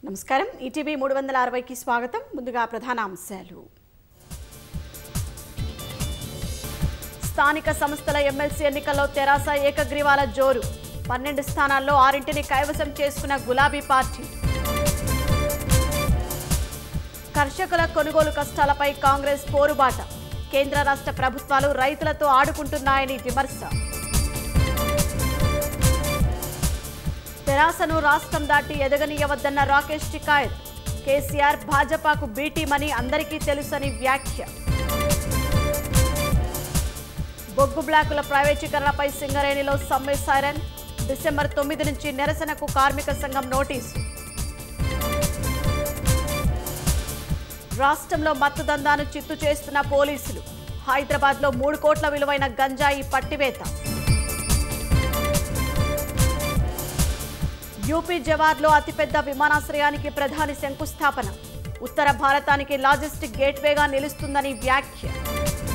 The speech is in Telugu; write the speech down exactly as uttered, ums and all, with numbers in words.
నమస్కారం ఈటీవీ మూడు వందల అరవై కి స్వాగతం. ముందుగా ప్రధాన అంశాలు. స్థానిక సంస్థల ఎమ్మెల్సీ ఎన్నికల్లో తెరాస ఏకగ్రీవాల జోరు. పన్నెండు స్థానాల్లో ఆరింటిని కైవసం చేసుకున్న గులాబీ పార్టీ. కర్షకుల కొనుగోలు కష్టాలపై కాంగ్రెస్ పోరుబాట. కేంద్ర రాష్ట్ర ప్రభుత్వాలు రైతులతో ఆడుకుంటున్నాయని విమర్శ. తెరాసను రాష్ట్రం దాటి ఎదగనీయవద్దన్న రాకేష్ టికాయత్. కేసీఆర్ భాజపాకు బీటీమని అందరికీ తెలుసని వ్యాఖ్య. బొగ్గు బ్లాకుల ప్రైవేటీకరణపై సింగరేణిలో సమ్మె సైరన్. డిసెంబర్ తొమ్మిది నుంచి నిరసనకు కార్మిక సంఘం నోటీసు. రాష్ట్రంలో మత్తు దందాను చిత్తు చేస్తున్న పోలీసులు. హైదరాబాద్లో మూడు కోట్ల విలువైన గంజాయి పట్టివేత. యూపీ జవార్లో అతిపెద్ద విమానాశ్రయానికి ప్రధాని శంకుస్థాపన. ఉత్తర భారతానికి లాజిస్టిక్ గేట్వేగా నిలుస్తుందని వ్యాఖ్య.